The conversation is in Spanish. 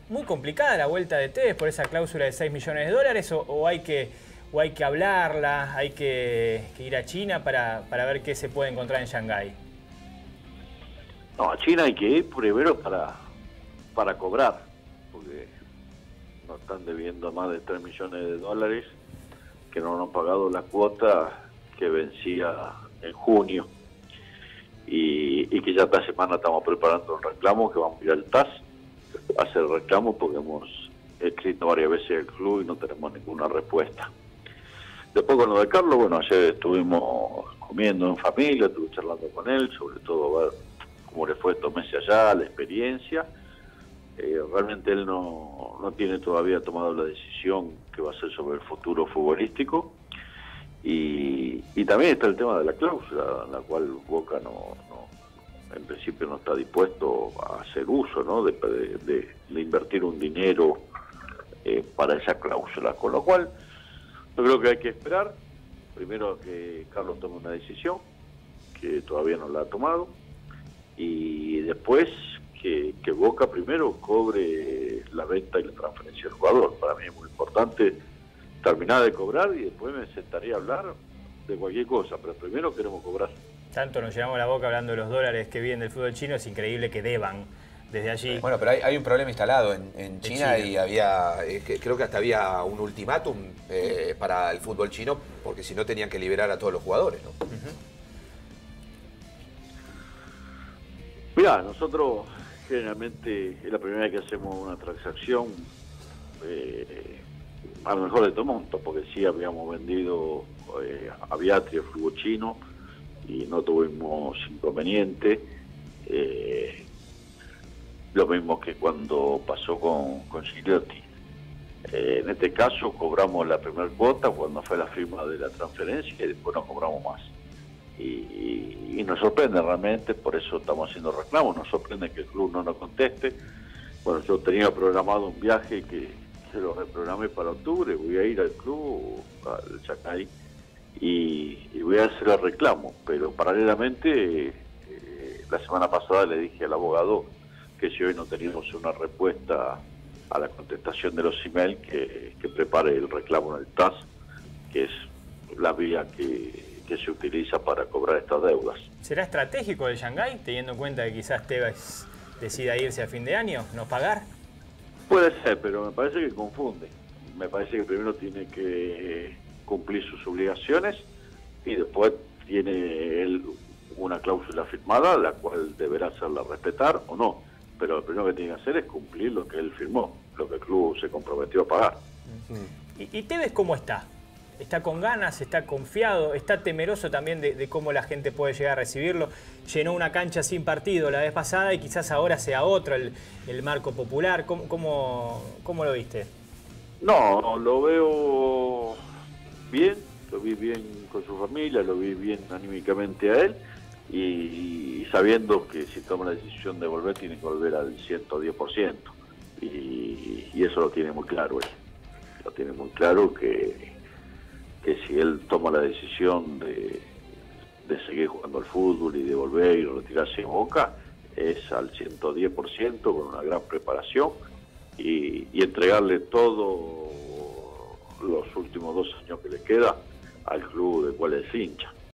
muy complicada la vuelta de Tevez por esa cláusula de 6 millones de dólares o hay que hablarla, hay que ir a China para ver qué se puede encontrar en Shanghái? No, a China hay que ir primero para cobrar, porque nos están debiendo más de 3 millones de dólares que no nos han pagado la cuota que vencía en junio y que ya esta semana estamos preparando un reclamo que vamos a ir al TAS a hacer reclamo porque hemos escrito varias veces al club y no tenemos ninguna respuesta. Después con lo de Carlos, bueno, ayer estuvimos comiendo en familia, estuve charlando con él, sobre todo a ver cómo le fue estos meses allá, la experiencia. Realmente él no tiene todavía tomado la decisión que va a ser sobre el futuro futbolístico. Y también está el tema de la cláusula, en la cual Boca en principio no está dispuesto a hacer uso, ¿no? de invertir un dinero para esa cláusula. Con lo cual, yo creo que hay que esperar, primero que Carlos tome una decisión, que todavía no la ha tomado, y después que Boca primero cobre la venta y la transferencia del jugador. Para mí es muy importante terminar de cobrar y después me sentaría a hablar de cualquier cosa, pero primero queremos cobrar. Tanto nos llevamos la boca hablando de los dólares que vienen del fútbol chino, es increíble que deban desde allí. Bueno, pero hay un problema instalado en China y había, creo que hasta había un ultimátum para el fútbol chino, porque si no tenían que liberar a todos los jugadores, ¿no? Mirá, nosotros generalmente es la primera vez que hacemos una transacción a lo mejor de todo monto, porque sí habíamos vendido a Viatri, el fútbol chino, y no tuvimos inconveniente. Lo mismo que cuando pasó con Gigliotti. En este caso cobramos la primera cuota cuando fue la firma de la transferencia y después no cobramos más. Y nos sorprende realmente, por eso estamos haciendo reclamos, nos sorprende que el club no nos conteste. Bueno, yo tenía programado un viaje que lo reprogramé para octubre, voy a ir al club, al Shanghái, y voy a hacer el reclamo, pero paralelamente la semana pasada le dije al abogado que si hoy no teníamos una respuesta a la contestación de los emails, que prepare el reclamo en el TAS, que es la vía que se utiliza para cobrar estas deudas. ¿Será estratégico el Shanghái, teniendo en cuenta que quizás Tevez decida irse a fin de año, no pagar? Puede ser, pero me parece que confunde. Me parece que primero tiene que cumplir sus obligaciones y después tiene él una cláusula firmada, la cual deberá hacerla respetar o no. Pero lo primero que tiene que hacer es cumplir lo que él firmó, lo que el club se comprometió a pagar. ¿Y Tevez cómo está? ¿Está con ganas? ¿Está confiado? ¿Está temeroso también de cómo la gente puede llegar a recibirlo? Llenó una cancha sin partido la vez pasada y quizás ahora sea otro el marco popular. ¿Cómo lo viste? No, lo veo bien, lo vi bien con su familia, lo vi bien anímicamente a él y sabiendo que si toma la decisión de volver tiene que volver al 110%. Y eso lo tiene muy claro él. Lo tiene muy claro que si él toma la decisión de seguir jugando al fútbol y de volver y retirarse en Boca, es al 110% con una gran preparación y entregarle todos los últimos 2 años que le queda al club del cual es hincha.